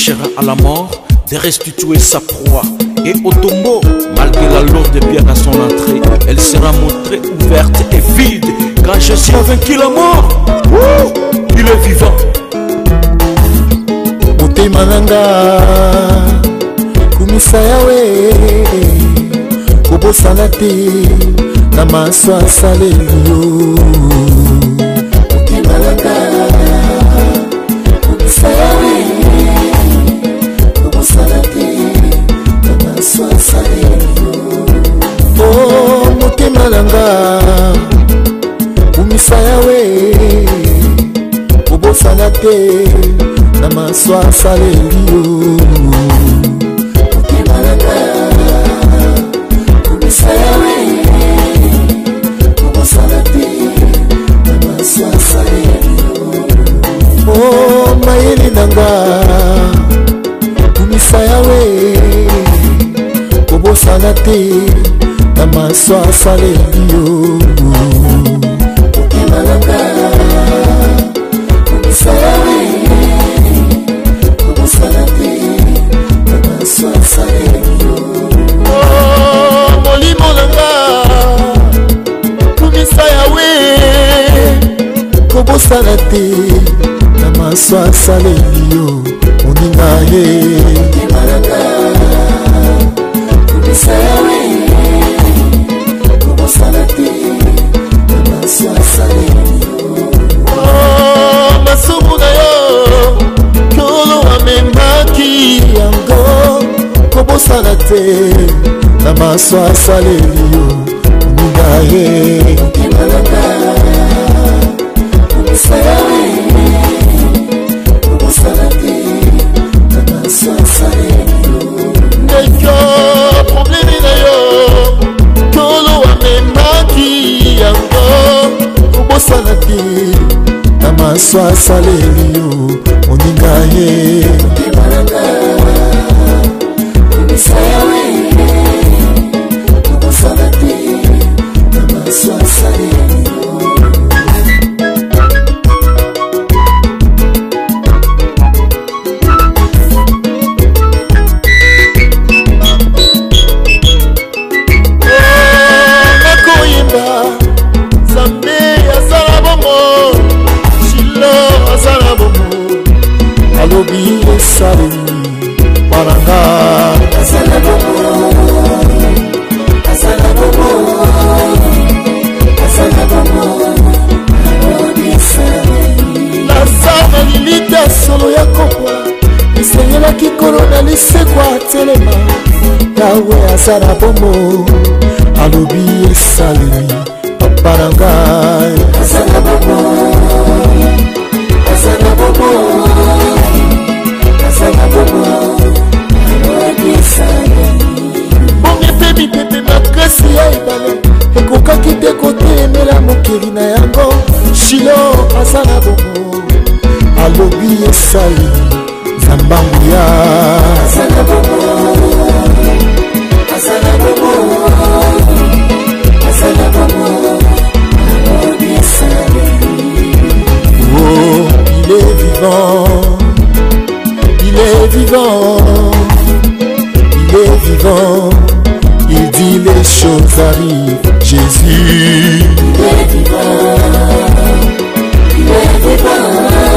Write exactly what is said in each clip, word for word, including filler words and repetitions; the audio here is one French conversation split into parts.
cherchera à la mort de restituer sa proie. Et au tombeau, malgré la lourde pierre à son entrée, elle sera montrée ouverte et vide. Quand Jésus a vaincu la mort, wouh, il est vivant. Motema nanga kumisa yawe kobosana te na maso asaleli yo. Motema nanga kumisa yawe kobosana te na maso asaleli yo. Oh, motema nanga kumisa yawe kobosana te na maso asaleli yo. Motema nanga kumisa yawe kobosana te na maso asaleli yo. Oh, mayele nanga kumisa yawe kobosana te na maso asaleli yo. Motema nanga kumisa yawe molimo nanga kumisa yawe kobosana te na maso asaleli yo. Moninga ye motema nanga kumisa yawe kobosana te na maso asaleli yo. Oh, masumu na yo kolo amemaki yango kobosana te na maso asaleli yo. Moninga ye motema nanga kumisa yawe kobosana te na maso asaleli yo. Ndeko probleme na yo kolo amemaki yango kobosana te na maso asaleli yo. Moninga ye motema nanga kumisa yawe kobosana te na maso asaleli yo. Nakoyemba Nzambe azala bongo, Shilo azala bongo, alobi esaleli paranga. Azala bongo, azala bongo, azala bongo, alobi esaleli. Nazana lilita solo ya kopwa, esengelaki korona lisekwa telema. Yawe azala bongo, alobi esaleli paranga. Azala bongo, azala bongo, azala bongo, alobi esaleli. Bonge pe mipepe makasi ya ebale ekokaki te kotelemela mokili na yango. Shilo azala bongo, alobi esaleli Nzambangu ya. Azala bongo, azala bongo, azala bongo, alobi esaleli. Oh, il est vivant, il est vivant, il est vivant, il dit les choses arrivent. Jésus, il est vivant, il est vivant,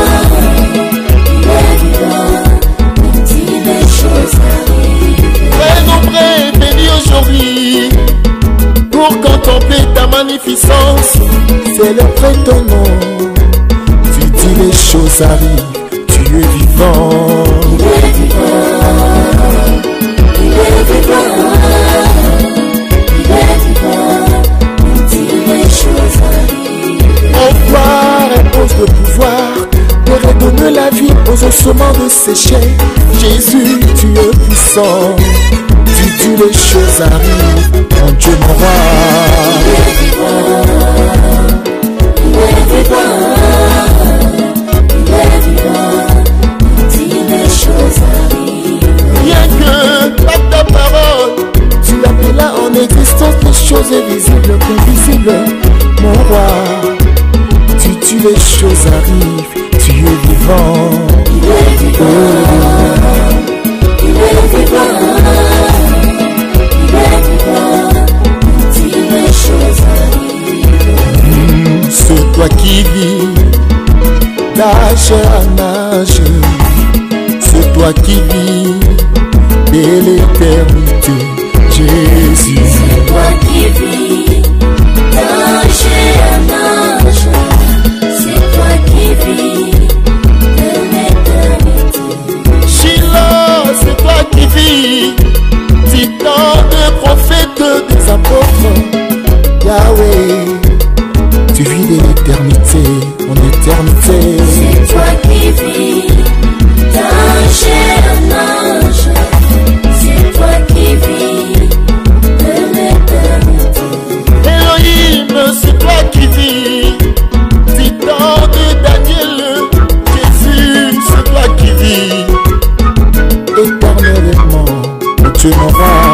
il est vivant, il dit les choses arrivent. Très nombreux bénis aujourd'hui pour contempler ta magnificence, célébrer ton nom. Tu dis les choses arrivent, tu es vivant. Il est vivant, il est vivant, il est vivant, il dit les choses arrivent. Au pouvoir impose le pouvoir de redonner la vie aux ossements desséchés. Jésus, tu es puissant, tu dis les choses arrivent, mon Dieu mon roi. Il est vivant, il est vivant, il est vivant, il dit les choses arrivent. Rien que par ta parole, tu appelles en existence les choses invisibles, invisibles, mon roi. Tu dis les choses arrivent, tu es vivant. Il est vivant. Oh. tu es mon roi.